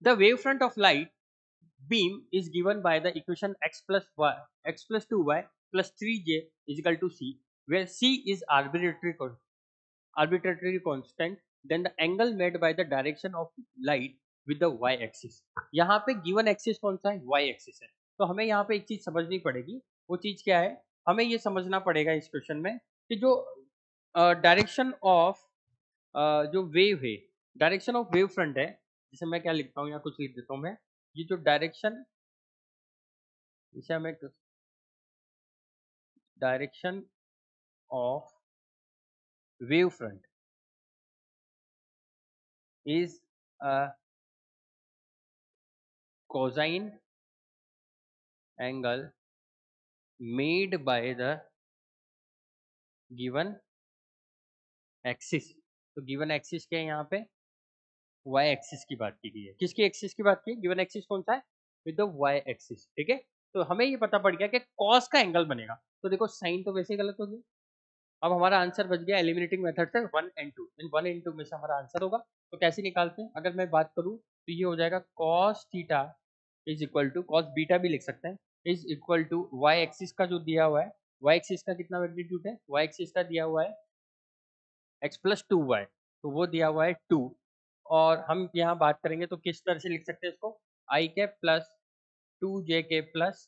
The wave front of light beam is given by the equation x plus 2y plus 3j is equal to c, where c is arbitrary constant, then the angle made by the direction of light with the y axis. यहाँ पे given axis कौन सा है? y axis है. तो हमें यहाँ पे एक चीज समझनी पड़ेगी. वो चीज क्या है? हमें ये समझना पड़ेगा इस क्वेश्चन में कि जो डायरेक्शन ऑफ जो वेव है, डायरेक्शन ऑफ वेव फ्रंट है, जिसे मैं क्या लिखता हूँ या कुछ लिख देता हूँ मैं, ये जो डायरेक्शन, इसे हमें direction of wave front is a cosine angle made by the given axis. तो गिवन एक्सिस क्या है यहाँ पे? y एक्सिस की बात की गई है. किसकी एक्सिस की बात की? गिवन एक्सिस कौन सा है? With the y axis. ठीक है, तो हमें ये पता पड़ गया कि cos का एंगल बनेगा. तो देखो साइन तो वैसे ही गलत हो गया. अब हमारा आंसर बच गया एलिमिनेटिंग मेथड से 1 and 2. इन 1 and 2 में से हमारा आंसर होगा. तो कैसे निकालते हैं? अगर मैं बात करूं तो ये हो जाएगा cos theta is equal to, cos beta भी लिख सकते हैं, is equal to y axis का जो दिया हुआ है, y एक्सिस का कितना मैग्नीट्यूड है? y एक्सिस का दिया हुआ है x प्लस 2y, तो वो दिया हुआ है 2. और हम यहाँ बात करेंगे तो किस तरह से लिख सकते हैं इसको? I cap plus 2j cap plus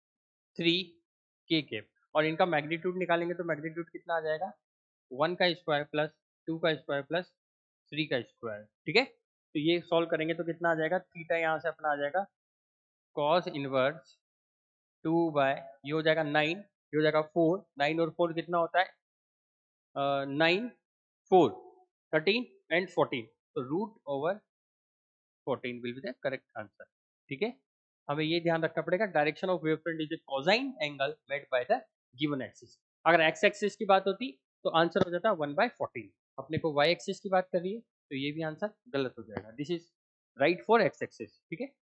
3k cap, और इनका मैग्नीट्यूड निकालेंगे तो मैग्नीट्यूड कितना आ जाएगा? 1 का स्क्वायर प्लस 2 का स्क्वायर प्लस 3 का स्क्वायर. ठीक है, तो ये सॉल्व करेंगे तो कितना आ जाएगा? थीटा यहाँ से अपना आ जाएगा कॉस इनवर्स 2 बाय, ये हो जाएगा 9, ये हो जाएगा 4, 9 और 4 कितना होता है? 9, 4, 13 एंड 14, तो root over 14 will be the correct answer. ठीक है, हमें ये ध्यान रखना पड़ेगा, direction of wave front is a cosine angle made by the given axis. अगर एक्स एक्सिस की बात होती तो आंसर हो जाता 1/14. अपने को वाई एक्सिस की बात कर रही है तो ये भी आंसर गलत हो जाएगा. This is right for x axis. ठीक है,